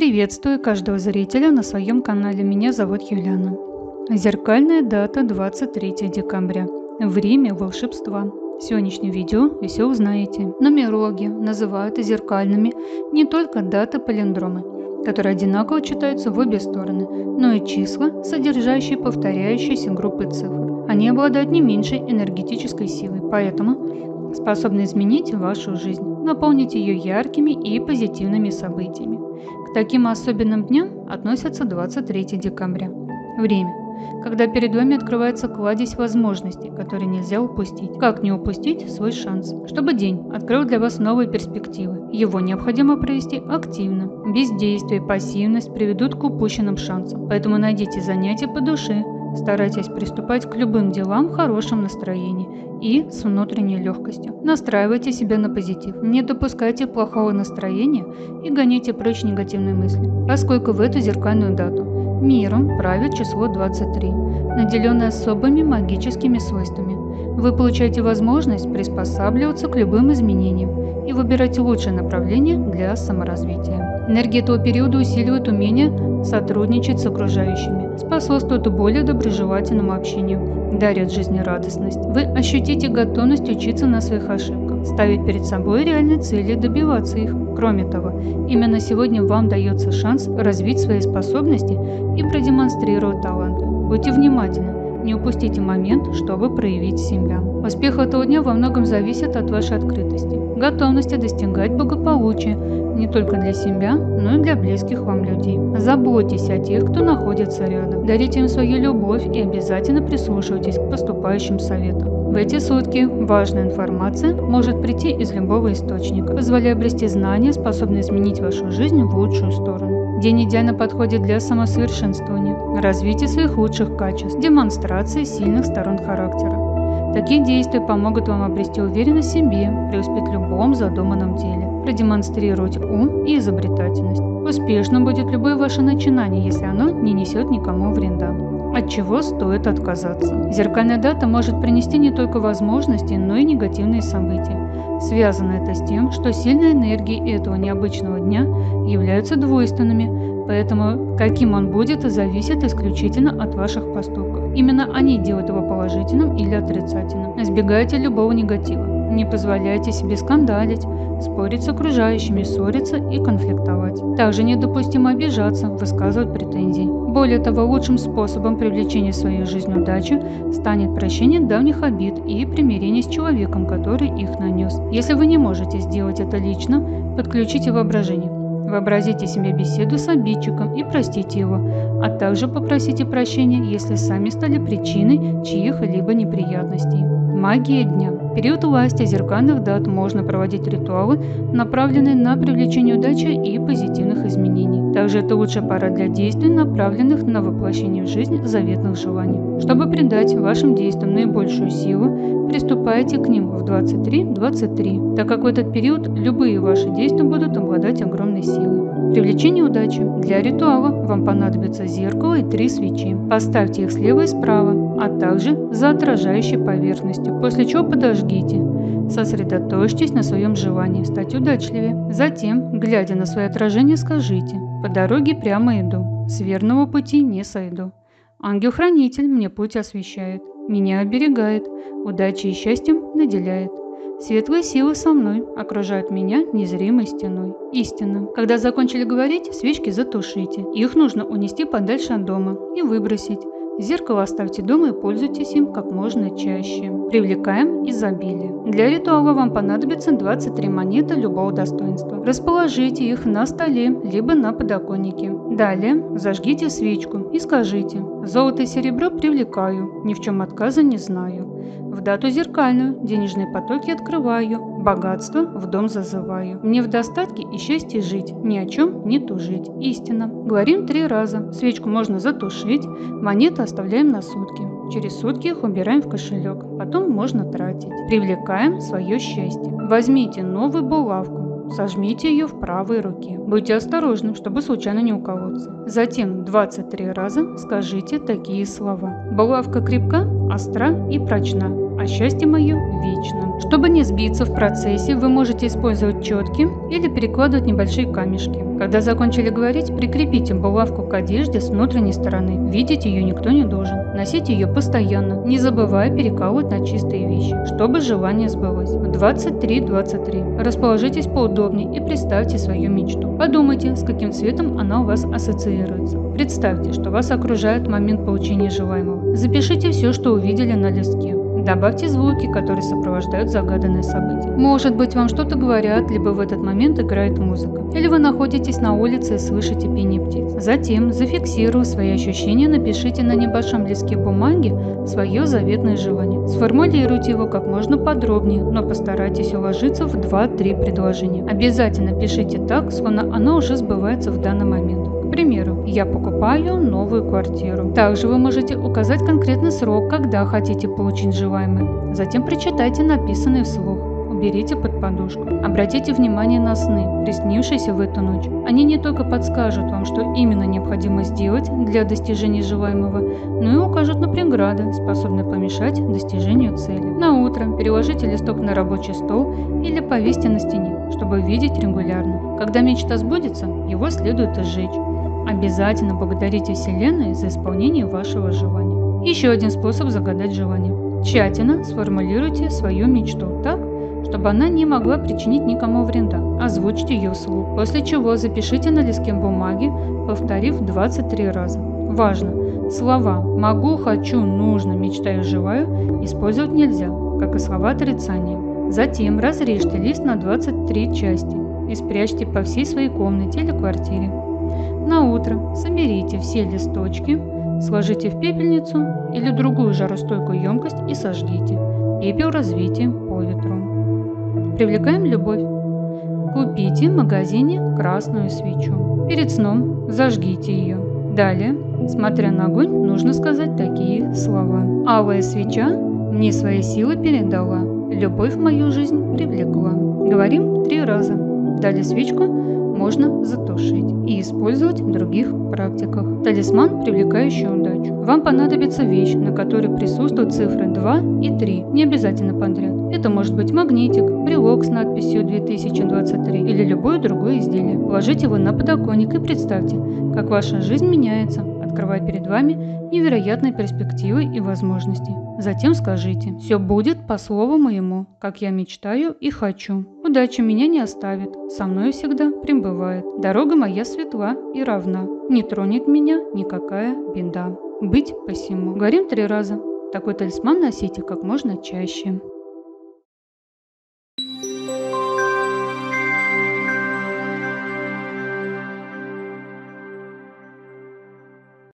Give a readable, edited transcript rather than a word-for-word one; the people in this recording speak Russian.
Приветствую каждого зрителя на своем канале. Меня зовут Юлиана. Зеркальная дата 23 декабря. Время волшебства. В сегодняшнем видео вы все узнаете. Нумерологи называют зеркальными не только даты палиндромы, которые одинаково читаются в обе стороны, но и числа, содержащие повторяющиеся группы цифр. Они обладают не меньшей энергетической силой, поэтому способны изменить вашу жизнь, наполнить ее яркими и позитивными событиями. К таким особенным дням относятся 23 декабря. Время, когда перед вами открывается кладезь возможностей, которые нельзя упустить. Как не упустить свой шанс? Чтобы день открыл для вас новые перспективы, его необходимо провести активно. Бездействие и пассивность приведут к упущенным шансам, поэтому найдите занятия по душе, старайтесь приступать к любым делам в хорошем настроении и с внутренней легкостью. Настраивайте себя на позитив, не допускайте плохого настроения и гоните прочь негативные мысли, поскольку в эту зеркальную дату миром правит число 23, наделенное особыми магическими свойствами. Вы получаете возможность приспосабливаться к любым изменениям и выбирать лучшее направление для саморазвития. Энергия этого периода усиливает умение сотрудничать с окружающими, способствует более доброжелательному общению, дарит жизнерадостность. Вы ощутите готовность учиться на своих ошибках, ставить перед собой реальные цели и добиваться их. Кроме того, именно сегодня вам дается шанс развить свои способности и продемонстрировать таланты. Будьте внимательны. Не упустите момент, чтобы проявить себя. Успех этого дня во многом зависит от вашей открытости, готовности достигать благополучия не только для себя, но и для близких вам людей. Заботьтесь о тех, кто находится рядом. Дарите им свою любовь и обязательно прислушивайтесь к поступающим советам. В эти сутки важная информация может прийти из любого источника, позволяя обрести знания, способные изменить вашу жизнь в лучшую сторону. День идеально подходит для самосовершенствования, развития своих лучших качеств, демонстрации сильных сторон характера. Такие действия помогут вам обрести уверенность в себе, преуспеть в любом задуманном деле, продемонстрировать ум и изобретательность. Успешным будет любое ваше начинание, если оно не несет никому вреда. От чего стоит отказаться? Зеркальная дата может принести не только возможности, но и негативные события. Связано это с тем, что сильные энергии этого необычного дня являются двойственными, поэтому каким он будет, зависит исключительно от ваших поступков. Именно они делают его положительным или отрицательным. Избегайте любого негатива. Не позволяйте себе скандалить, спорить с окружающими, ссориться и конфликтовать. Также недопустимо обижаться, высказывать претензии. Более того, лучшим способом привлечения в свою жизнь удачи станет прощение давних обид и примирение с человеком, который их нанес. Если вы не можете сделать это лично, подключите воображение. Вообразите себе беседу с обидчиком и простите его, а также попросите прощения, если сами стали причиной чьих-либо неприятностей. Магия дня. В период власти зеркальных дат можно проводить ритуалы, направленные на привлечение удачи и позитивных изменений. Также это лучшая пора для действий, направленных на воплощение в жизнь заветных желаний. Чтобы придать вашим действиям наибольшую силу, приступайте к ним в 23:23, так как в этот период любые ваши действия будут обладать огромной силой. Привлечение удачи. Для ритуала вам понадобится зеркало и 3 свечи. Поставьте их слева и справа, а также за отражающей поверхностью, после чего подожгите. Сосредоточьтесь на своем желании стать удачливее. Затем, глядя на свое отражение, скажите: «По дороге прямо иду, с верного пути не сойду. Ангел-хранитель мне путь освещает, меня оберегает, удачей и счастьем наделяет. Светлые силы со мной окружают меня незримой стеной». Истина. Когда закончили говорить, свечки затушите. Их нужно унести подальше от дома и выбросить. Зеркало оставьте дома и пользуйтесь им как можно чаще. Привлекаем изобилие. Для ритуала вам понадобится 23 монеты любого достоинства. Расположите их на столе, либо на подоконнике. Далее зажгите свечку и скажите: «Золото и серебро привлекаю, ни в чем отказа не знаю. В дату зеркальную денежные потоки открываю, богатство в дом зазываю. Мне в достатке и счастье жить, ни о чем не тужить». Истина. Говорим 3 раза. Свечку можно затушить, монеты оставляем на сутки. Через сутки их убираем в кошелек, потом можно тратить. Привлекаем свое счастье. Возьмите новую булавку, сожмите ее в правой руке. Будьте осторожны, чтобы случайно не уколоться. Затем 23 раза скажите такие слова: «Булавка крепка, остра и прочна, а счастье мое вечно». Чтобы не сбиться в процессе, вы можете использовать четки или перекладывать небольшие камешки. Когда закончили говорить, прикрепите булавку к одежде с внутренней стороны. Видеть ее никто не должен. Носите ее постоянно, не забывая перекалывать на чистые вещи, чтобы желание сбылось. В 23:23 расположитесь поудобнее и представьте свою мечту. Подумайте, с каким цветом она у вас ассоциируется. Представьте, что вас окружает в момент получения желаемого. Запишите все, что увидели на листке. Добавьте звуки, которые сопровождают загаданное событие. Может быть, вам что-то говорят, либо в этот момент играет музыка. Или вы находитесь на улице и слышите пение птиц. Затем, зафиксируя свои ощущения, напишите на небольшом листке бумаги свое заветное желание. Сформулируйте его как можно подробнее, но постарайтесь уложиться в 2-3 предложения. Обязательно пишите так, словно оно уже сбывается в данный момент. К примеру, я покупаю новую квартиру. Также вы можете указать конкретный срок, когда хотите получить желаемое. Затем прочитайте написанное вслух. Уберите под подушку. Обратите внимание на сны, приснившиеся в эту ночь. Они не только подскажут вам, что именно необходимо сделать для достижения желаемого, но и укажут на преграды, способные помешать достижению цели. На утро переложите листок на рабочий стол или повесьте на стене, чтобы видеть регулярно. Когда мечта сбудется, его следует сжечь. Обязательно благодарите Вселенную за исполнение вашего желания. Еще один способ загадать желание. Тщательно сформулируйте свою мечту так, чтобы она не могла причинить никому вреда. Озвучьте ее вслух, после чего запишите на листке бумаги, повторив 23 раза. Важно! Слова «могу», «хочу», «нужно», «мечтаю», «желаю» использовать нельзя, как и слова отрицания. Затем разрежьте лист на 23 части и спрячьте по всей своей комнате или квартире. На утро соберите все листочки, сложите в пепельницу или другую жаростойкую емкость и сожгите. Пепел развейте по ветру. Привлекаем любовь. Купите в магазине красную свечу. Перед сном зажгите ее. Далее, смотря на огонь, нужно сказать такие слова. Алая свеча мне свои силы передала, любовь в мою жизнь привлекла. Говорим 3 раза. Далее свечку можно затушить и использовать в других практиках. Талисман, привлекающий удачу. Вам понадобится вещь, на которой присутствуют цифры 2 и 3, не обязательно подряд. Это может быть магнитик, брелок с надписью 2023 или любое другое изделие. Положите его на подоконник и представьте, как ваша жизнь меняется, открывая перед вами невероятные перспективы и возможности. Затем скажите: «Все будет по слову моему, как я мечтаю и хочу. Удача меня не оставит, со мной всегда пребывает. Дорога моя светла и равна, не тронет меня никакая беда. Быть посему». Говорим 3 раза. Такой талисман носите как можно чаще.